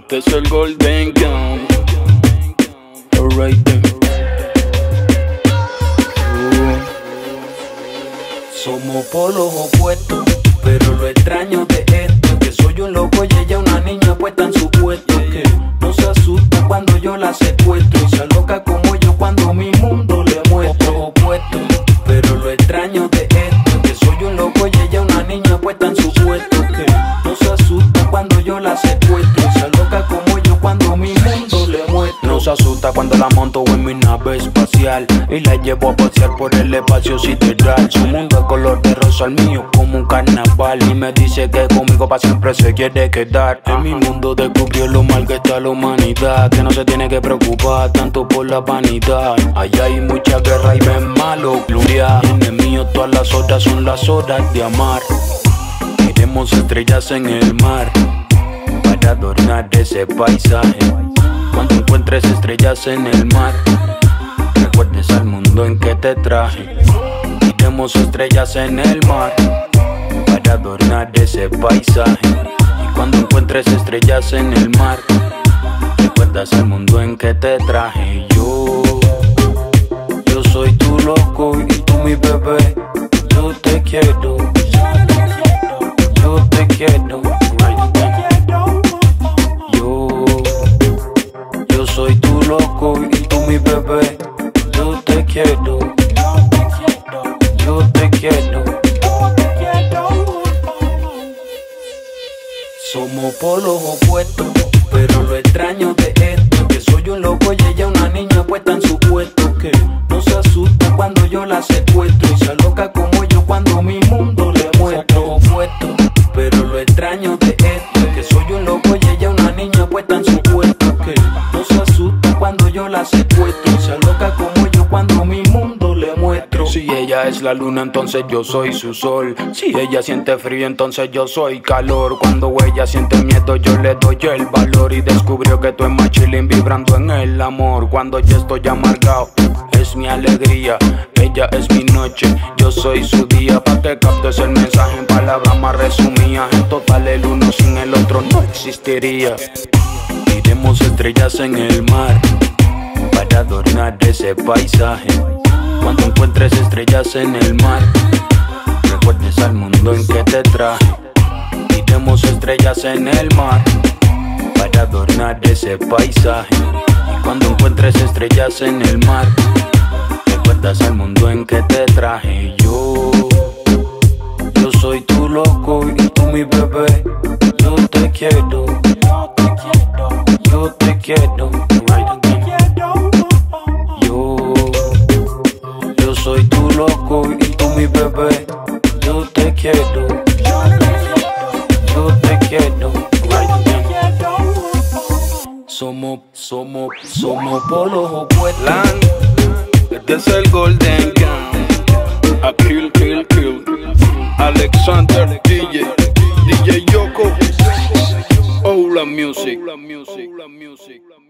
Este es el Golden Gun. Alright then. Somos polos opuestos, pero lo extraño de esto es que soy un loco y ella una niña puesta en su puesto. Que no se asusta cuando yo la secuestro y se aloca como yo cuando mi mundo le muestro. Opuesto, pero lo extraño de esto es que soy un loco y ella una niña puesta en su puesto. Que no se asusta cuando yo la secuestro y se aloca como yo cuando mi mundo le muestro. No se asusta cuando la monto en mi nave espacial y la llevo a pasear por el espacio sideral. Su mundo es color de rosa, el mío como un carnaval. Y me dice que conmigo para siempre se quiere quedar. En mi mundo descubrió lo mal que está la humanidad, que no se tiene que preocupar tanto por la vanidad. Allá hay mucha guerra y ven malo gloria. En el mío todas las horas son las horas de amar. Miremos estrellas en el mar para adornar ese paisaje. Cuando encuentres estrellas en el mar, recuerdes al mundo en que te traje. Miremos estrellas en el mar para adornar ese paisaje. Y cuando encuentres estrellas en el mar, recuerdas al mundo en que te traje. Yo soy tu loco y tú mi bebé. Yo te quiero, yo te quiero. Yo soy tu loco y tú mi bebé. Yo te quiero, yo te quiero. Somos polos opuestos, pero lo extraño de esto es que soy un loco y ella una niña puesta en su puesto. Que no se asusta cuando yo la secuestro y se aloca como yo cuando mi mundo le muestro. Opuesto, pero lo extraño de esto es que soy un loco y ella una niña puesta en su puesto. Que no se asusta cuando yo la secuestro y se aloca como yo cuando mi mundo le muestro. Si ella es la luna, entonces yo soy su sol. Si ella siente frío, entonces yo soy calor. Cuando ella siente miedo, yo le doy el valor. Y descubrió que tú es más chilling vibrando en el amor. Cuando yo estoy amargado, es mi alegría. Ella es mi noche, yo soy su día. Pa' que captes el mensaje en palabras más resumidas. En total el uno sin el otro no existiría. Miremos estrellas en el mar para adornar ese paisaje. Cuando encuentres estrellas en el mar, recuerdes al mundo en que te traje. Miremos estrellas en el mar para adornar ese paisaje. Y cuando encuentres estrellas en el mar, recuerdas al mundo en que te traje. Yo soy tu loco y tú mi bebé. Yo te quiero, yo te quiero. Yo soy tu loco y tú mi bebé. Yo te quiero, yo te quiero. Somos polos opuestos. Este es el Golden Gun. A kill. Alexander DJ Yoko. Ola Music.